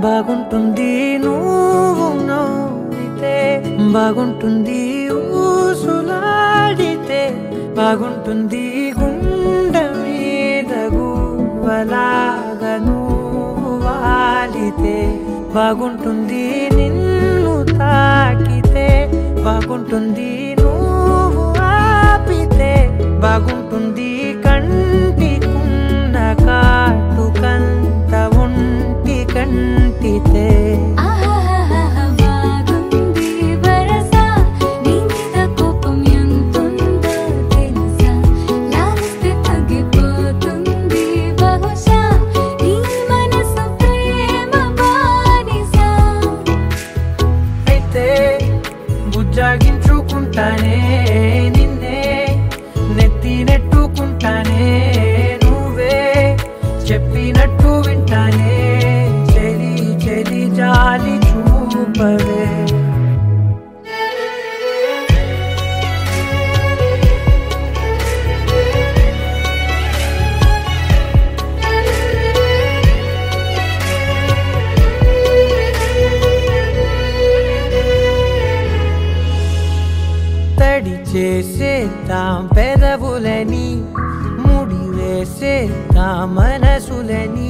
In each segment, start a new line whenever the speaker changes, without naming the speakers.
బాగుంటుంది నువ్వు నవ్వితే, బాగుంటుంది ఊసులాడితే, బాగుంటుంది గుండె మీద గువ్వలాగా నువ్వు వాలితే, బాగుంటుంది నిన్ను తాకితే, బాగుంటుంది నువ్వు ఆపితే, బాగుంటుంది కంటికున్న కాటుకంత ఒంటి కంటితే. బుజ్జాగించుకుంటానే నిన్నే, నెత్తి నెట్టుకుంటానే, నువ్వే చెప్పినట్టు వింటానే, చెలి చెలి జాలి చూపవే. తడి చేసేద్దాం పెదవులని, ముడి వేసేద్దాం మనసులని,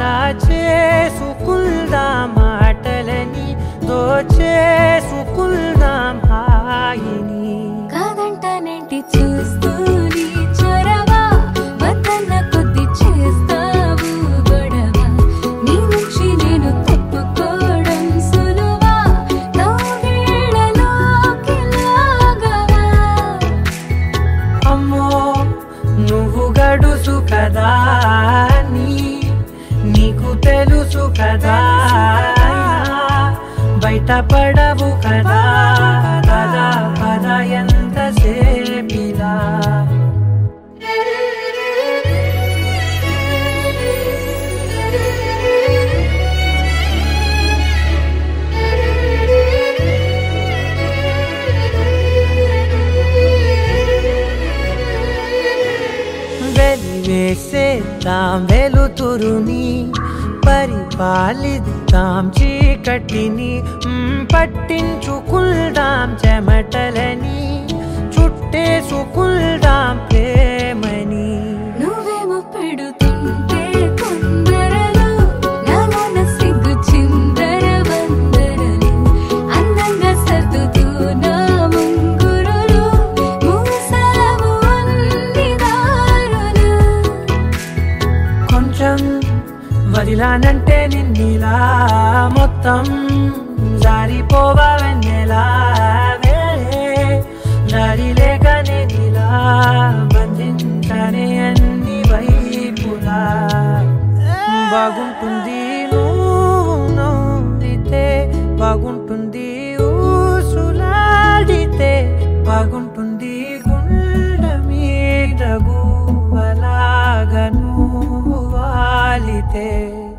చేసుకుందాం మాటలని, దోచేసుకుందాం హాయిని.
కాదంటానేంటి చూస్తూని చొరవా, వద్దన్న కొద్ది చేస్తావు గొడవ, నీ నుంచి నేను తప్పుకోవడం సులువా, నవ్వేళ్ళలోకి లాగవా.
అమ్మో నువ్వు గడుసు కదా, నీకు తెలుసు కదా, బయట పడవు కదా, పద పద ఎంతసేపిలా. వెలివేసేద్దాం వెలుతురుని, పరిపాలిద్దాం చీకటిని, పట్టించుకుందాం చెమటలని, చుట్టేసుకుందాం ప్రేమని.
నువ్వేమో పెడుతుంటే కొందరలు, నాలోన సిగ్గు చిందర వందరలు, అందంగా సర్దుతూ నా ముంగురులు, మూసావు అన్ని దారులు.
కొంచెం వదిలానంటే నిన్నిలా, మొత్తం జారిపోవా వెన్నెలా, దారి లేక నేనిలా బంధించనే అన్ని వైపులా. బాగుంటుంది నువ్వు నవ్వితే, బాగుంటుంది ఊసులాడితే, బాగుంటుంది గుండె మీద గువ్వలాగా నువ్వు వాలితే.